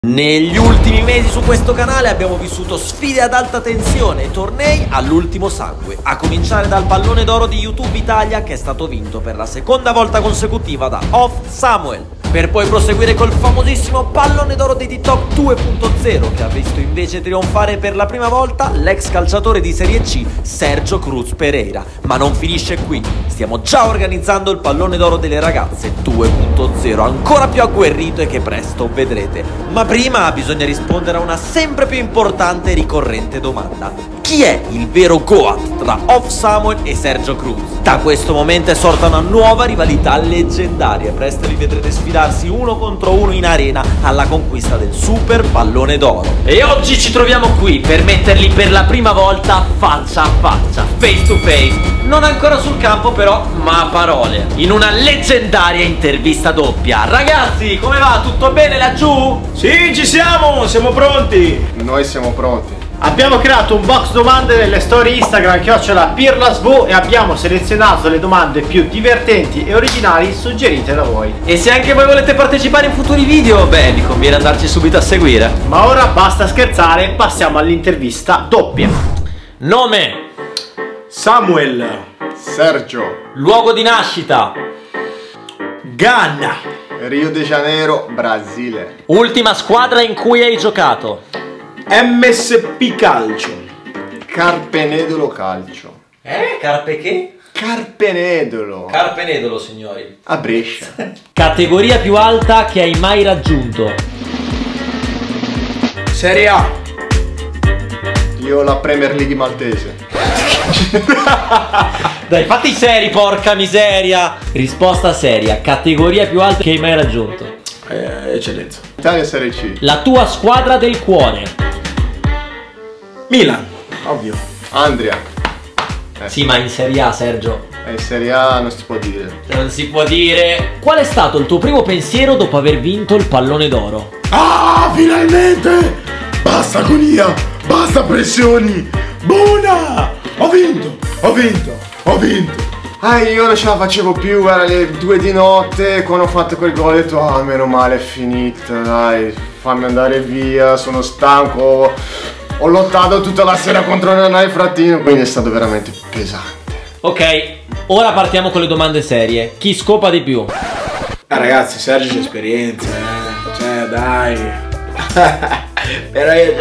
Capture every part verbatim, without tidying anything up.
Negli ultimi mesi su questo canale abbiamo vissuto sfide ad alta tensione e tornei all'ultimo sangue, a cominciare dal pallone d'oro di YouTube Italia che è stato vinto per la seconda volta consecutiva da Off Samuel, per poi proseguire col famosissimo pallone d'oro di TikTok due punto zero che ha visto invece trionfare per la prima volta l'ex calciatore di Serie C Sergio Cruz Pereira. Ma non finisce qui, stiamo già organizzando il pallone d'oro delle ragazze due punto zero, ancora più agguerrito e che presto vedrete. Ma prima bisogna rispondere a una sempre più importante e ricorrente domanda: chi è il vero Goat tra Off Samuel e Sergio Cruz? Da questo momento è sorta una nuova rivalità leggendaria, presto li vedrete sfidarsi uno contro uno in arena alla conquista del super pallone d'oro. E oggi ci troviamo qui per metterli per la prima volta faccia a faccia, face to face, non ancora sul campo però, ma a parole, in una leggendaria intervista doppia. Ragazzi, come va? Tutto bene laggiù? Sì, ci siamo, siamo pronti. Noi siamo pronti. Abbiamo creato un box domande nelle storie Instagram chiocciola pirlasv e abbiamo selezionato le domande più divertenti e originali suggerite da voi. E se anche voi volete partecipare in futuri video, beh, vi conviene andarci subito a seguire. Ma ora basta scherzare, passiamo all'intervista doppia. Nome: Samuel. Sergio. luogo di nascita: Ghana. Rio de Janeiro, Brasile. ultima squadra in cui hai giocato. M S P Calcio. Carpenedolo Calcio. Eh? Carpe che? Carpenedolo. Carpenedolo, signori. A Brescia. Categoria più alta che hai mai raggiunto. Serie A. Io la Premier League maltese. Dai, fatti seri, porca miseria. Risposta seria: categoria più alta che hai mai raggiunto. Eh, eccellenza. Italia Serie C. La tua squadra del cuore. Milan. Ovvio. Andria. Eh, Sì, ma in Serie A, Sergio, in Serie A non si può dire. non si può dire. Qual è stato il tuo primo pensiero dopo aver vinto il pallone d'oro? Ah, finalmente! Basta agonia, basta pressioni. Buona! Ho vinto, ho vinto, ho vinto. Ah, io non ce la facevo più, era le due di notte, quando ho fatto quel gol ho detto ah, meno male è finita, dai, fammi andare via, sono stanco, ho lottato tutta la sera contro Nanà e Frattino, quindi è stato veramente pesante. Ok, ora partiamo con le domande serie. Chi scopa di più? Ah, ragazzi, Sergio c'è esperienza, eh. Cioè, dai. Però io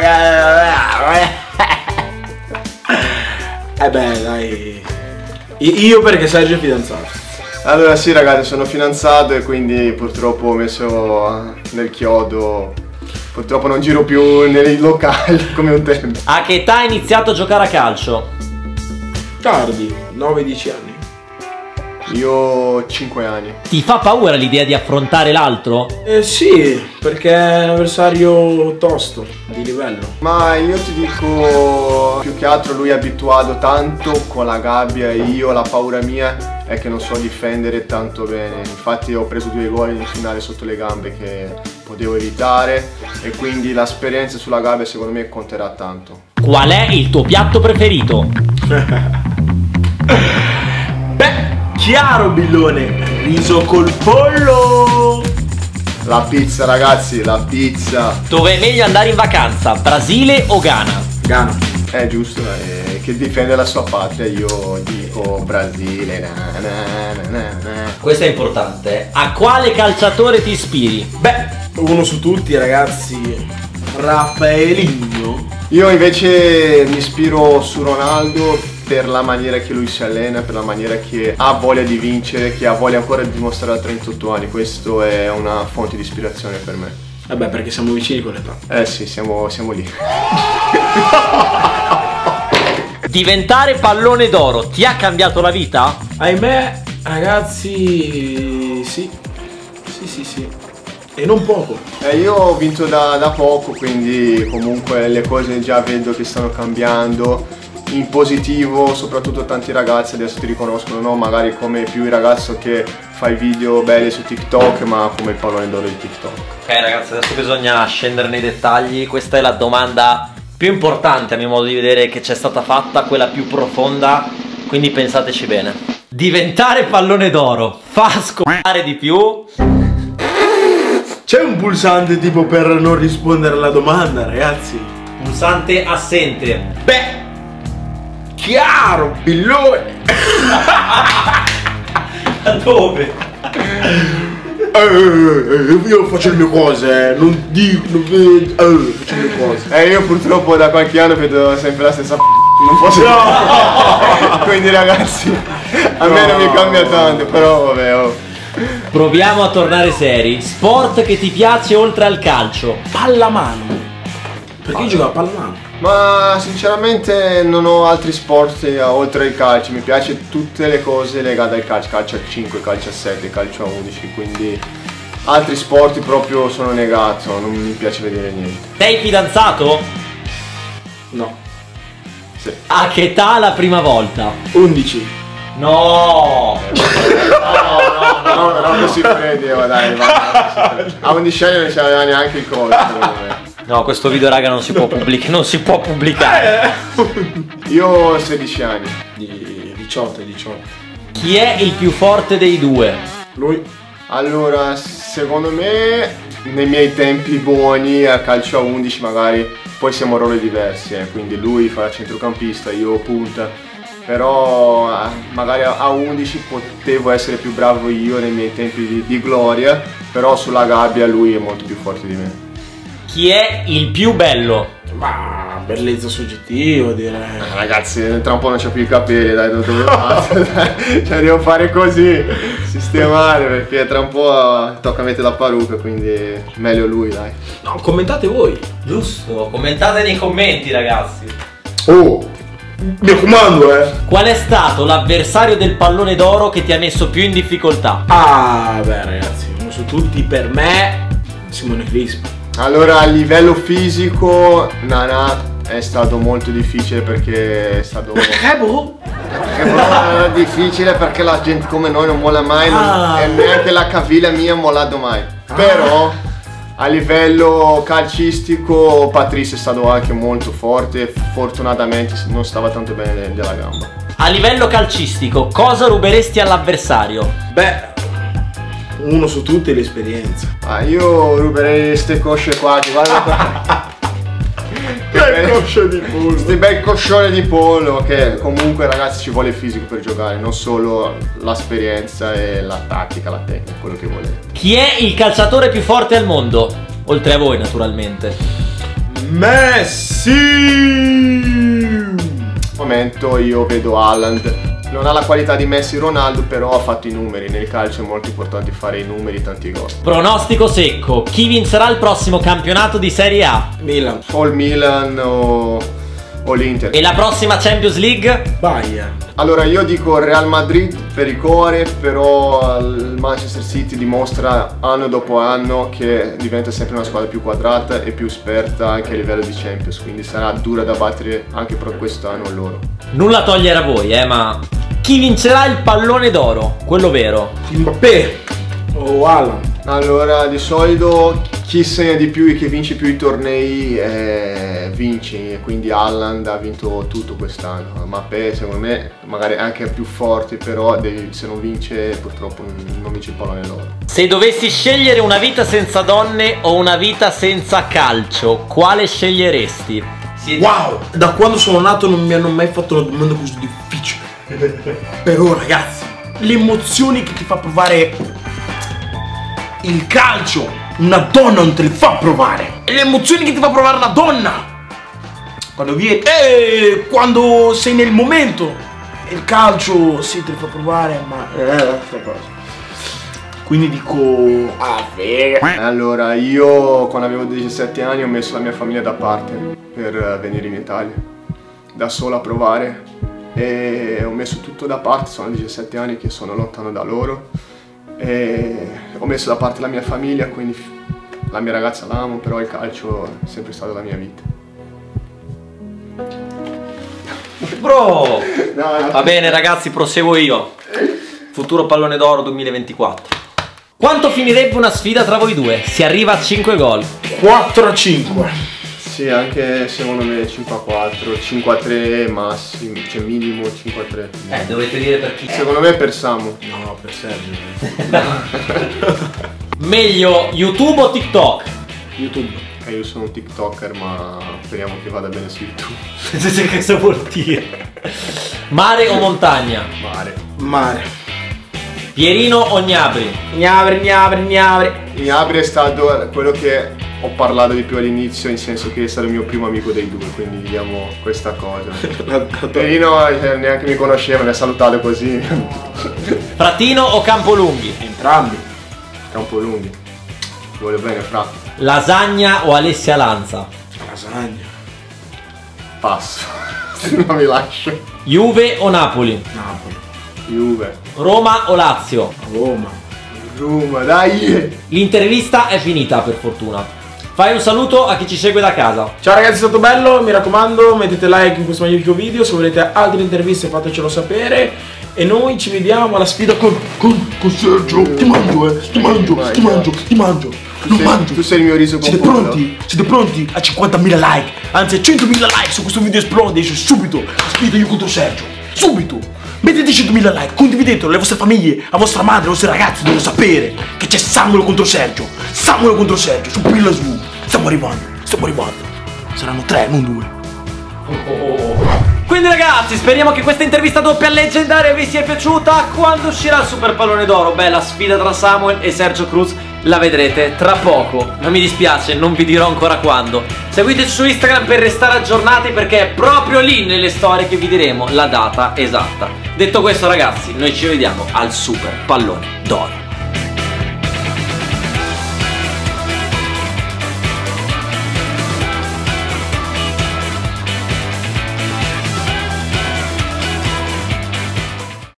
Eh beh, dai. I- Io perché Sergio è fidanzato. Allora sì ragazzi, sono fidanzato e quindi purtroppo ho messo nel chiodo, purtroppo non giro più nei locali come un tempo. A che età hai iniziato a giocare a calcio? Tardi, nove dieci anni. Io ho cinque anni. Ti fa paura l'idea di affrontare l'altro? Eh sì, perché è un avversario tosto, di livello. Ma io ti dico, più che altro lui è abituato tanto con la gabbia e io la paura mia è che non so difendere tanto bene. Infatti ho preso due gol in finale sotto le gambe che potevo evitare e quindi l'esperienza sulla gabbia secondo me conterà tanto. Qual è il tuo piatto preferito? Beh, chiaro Billone, riso col pollo. La pizza ragazzi, la pizza. Dove è meglio andare in vacanza? Brasile o Ghana? Ghana. È giusto, eh, che difende la sua patria, io dico Brasile. Na, na, na, na. Questo è importante. A quale calciatore ti ispiri? Beh, uno su tutti ragazzi, Raffaelinho. Io invece mi ispiro su Ronaldo per la maniera che lui si allena, per la maniera che ha voglia di vincere, che ha voglia ancora di dimostrare a trentotto anni. Questo è una fonte di ispirazione per me. Vabbè, perché siamo vicini con l'età. Eh sì, siamo, siamo lì. Diventare pallone d'oro ti ha cambiato la vita? Ahimè, ragazzi, sì, sì, sì, sì. E non poco. Eh, io ho vinto da, da poco, quindi comunque le cose già vedo che stanno cambiando in positivo, soprattutto tanti ragazzi adesso ti riconoscono, no? Magari come più il ragazzo che fa i video belli su TikTok, ma come il pallone d'oro di TikTok. Ok ragazzi, adesso bisogna scendere nei dettagli. Questa è la domanda più importante a mio modo di vedere che c'è stata fatta, quella più profonda, quindi pensateci bene. Diventare pallone d'oro fa scopare di più? C'è un pulsante tipo per non rispondere alla domanda, ragazzi? Pulsante assente. Beh, chiaro, pillone. Dove? Eh, eh, io faccio le mie cose, eh. Non dico, non vedo, eh, faccio le mie cose. Eh, io purtroppo da qualche anno vedo sempre la stessa non posso no! Quindi ragazzi, a me non mi cambia tanto, però vabbè, oh. Proviamo a tornare seri. Sport che ti piace oltre al calcio? Pallamano. Perché io gioco a pallamano? Ma sinceramente non ho altri sport eh, oltre il calcio, mi piace tutte le cose legate al calcio, calcio a cinque, calcio a sette, calcio a undici, quindi altri sport proprio sono negato, non mi piace vedere niente. Sei fidanzato? No. Sì. A che età la prima volta? undici. No! No, no, no, no, non si credeva, dai, va, a undici anni non c'aveva neanche il coso, secondo me. No, questo video raga non si può pubblicare, non si può pubblicare. Io ho sedici anni. Di diciotto, diciotto. Chi è il più forte dei due? Lui? Allora, secondo me, nei miei tempi buoni a calcio a undici magari, poi siamo ruoli diversi, eh, quindi lui fa centrocampista, io punta, però eh, magari a undici potevo essere più bravo io nei miei tempi di, di gloria, però sulla gabbia lui è molto più forte di me. Chi è il più bello? Ma bellezza soggettiva, direi. Eh, ragazzi, tra un po' non c'ho più i capelli, dai, dove vado? Cioè devo fare così, sistemare, perché tra un po' tocca mettere la parrucca, quindi meglio lui, dai. No, commentate voi. Giusto, commentate nei commenti ragazzi. Oh, mi raccomando, eh. Qual è stato l'avversario del pallone d'oro che ti ha messo più in difficoltà? Ah, beh ragazzi, uno su tutti per me, Simone Crispo. Allora, a livello fisico, Nana è stato molto difficile perché è stato... Eh, boh. È proprio difficile perché la gente come noi non molla mai, non- Ah. e neanche la caviglia mia ha mollato mai. Però, a livello calcistico, Patrice è stato anche molto forte, fortunatamente non stava tanto bene della gamba. A livello calcistico, cosa ruberesti all'avversario? Beh, uno su tutti l'esperienza. Ah, io ruberei ste cosce qua, ti guarda qua. Che coscia di pollo. Questi bei coscioni di pollo, che comunque ragazzi ci vuole fisico per giocare, non solo l'esperienza e la tattica, la tecnica, quello che volete. Chi è il calciatore più forte al mondo? Oltre a voi naturalmente. Messi. Al momento io vedo Haaland. Non ha la qualità di Messi e Ronaldo, però ha fatto i numeri. Nel calcio è molto importante fare i numeri, tanti gol. Pronostico secco, chi vincerà il prossimo campionato di Serie A? Milan. O il Milan o, o l'Inter. E la prossima Champions League? Bayern. Allora io dico Real Madrid per il cuore, però il Manchester City dimostra anno dopo anno che diventa sempre una squadra più quadrata e più esperta anche a livello di Champions, quindi sarà dura da battere anche per quest'anno loro. Nulla togliere a voi, eh, ma chi vincerà il pallone d'oro? Quello vero. Mbappé o Alan. Allora, di solito chi segna di più e chi vince più i tornei eh, vince, quindi Haaland ha vinto tutto quest'anno. Mbappé secondo me magari anche più forte, però devi- se non vince purtroppo non, non vince il pallone d'oro. Se dovessi scegliere una vita senza donne o una vita senza calcio, quale sceglieresti? Siete- Wow, da quando sono nato non mi hanno mai fatto una domanda così difficile. Però ragazzi, le emozioni che ti fa provare il calcio, una donna non te le fa provare. E le emozioni che ti fa provare una donna quando viene, eh, quando sei nel momento. Il calcio sì te le fa provare, ma eh, sta cosa. Quindi dico ah, figa. Allora, io quando avevo diciassette anni ho messo la mia famiglia da parte per eh, venire in Italia, da solo a provare, e ho messo tutto da parte. Sono diciassette anni che sono lontano da loro e ho messo da parte la mia famiglia, quindi la mia ragazza l'amo, però il calcio è sempre stato la mia vita. Bro! No, no. Va bene ragazzi, proseguo io. Futuro pallone d'oro duemilaventiquattro. Quanto finirebbe una sfida tra voi due? Si arriva a cinque gol. quattro a cinque. Sì, anche secondo me cinque a quattro, cinque a tre massimo, cioè minimo cinque a tre. Eh, dovete dire per chi. Secondo me per Samu. No, per Sergio. Meglio YouTube o TikTok? YouTube. Eh, io sono un TikToker, ma speriamo che vada bene su YouTube. Cosa vuol dire? Mare o montagna? Mare. Mare. Pierino o Gnabry? Gnabry, Gnabry, Gnabry. Gnabry è stato quello che ho parlato di più all'inizio, in senso che è stato il mio primo amico dei due, quindi diciamo questa cosa. Pierino eh, neanche mi conosceva, mi ha salutato così. Frattino o Campolunghi? Entrambi. Campolunghi. Ti voglio bene, Fra. Lasagna o Alessia Lanza? Lasagna. Passo. Non mi lascio. Juve o Napoli? Napoli. Juve. Roma o Lazio? Roma. Roma, dai! L'intervista è finita, per fortuna. Fai un saluto a chi ci segue da casa. Ciao ragazzi, è stato bello, mi raccomando mettete like in questo magnifico video, se volete altre interviste fatecelo sapere. E noi ci vediamo alla sfida con, con, con Sergio. Ti mangio, eh, ti mangio, ti mangio, ti mangio. Lo sei, mangio. Tu sei il mio riso con Siete pollo. pronti? Siete pronti a cinquantamila like? Anzi a centomila like su questo video esplode, esce subito la sfida io contro Sergio. Subito! Mettete centomila like, condividetelo alle vostre famiglie, a vostra madre, ai vostri ragazzi devono sapere che c'è Samuel contro Sergio. Samuel contro Sergio, su Pillas V. Stiamo arrivando, stiamo arrivando. Saranno tre, non due. Oh, oh, oh. Quindi ragazzi, speriamo che questa intervista doppia leggendaria vi sia piaciuta. Quando uscirà il super pallone d'oro? Beh, la sfida tra Samuel e Sergio Cruz la vedrete tra poco. Ma mi dispiace, non vi dirò ancora quando. Seguiteci su Instagram per restare aggiornati, perché è proprio lì nelle storie che vi diremo la data esatta. Detto questo ragazzi, noi ci vediamo al super pallone d'oro.